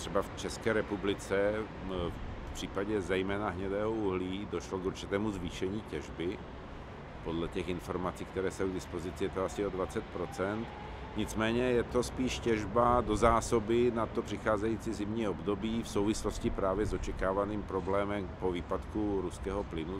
třeba v České republice v případě zejména hnědého uhlí došlo k určitému zvýšení těžby. Podle těch informací, které jsou k dispozici, je to asi o 20%. Nicméně je to spíš těžba do zásoby na to přicházející zimní období v souvislosti právě s očekávaným problémem po výpadku ruského plynu.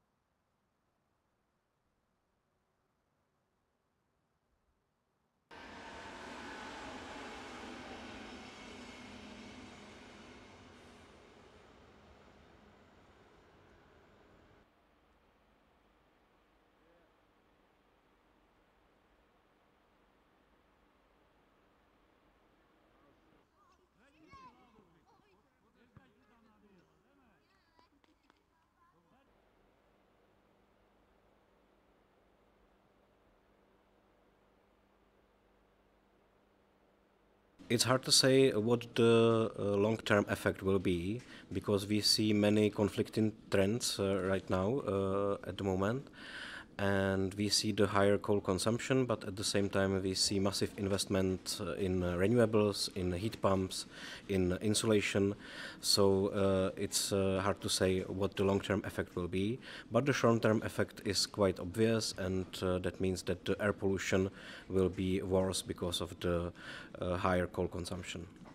It's hard to say what the long-term effect will be, because we see many conflicting trends right now at the moment. And we see the higher coal consumption, but at the same time we see massive investment in renewables, in heat pumps, in insulation. So it's hard to say what the long-term effect will be. But the short-term effect is quite obvious, and that means that the air pollution will be worse because of the higher coal consumption.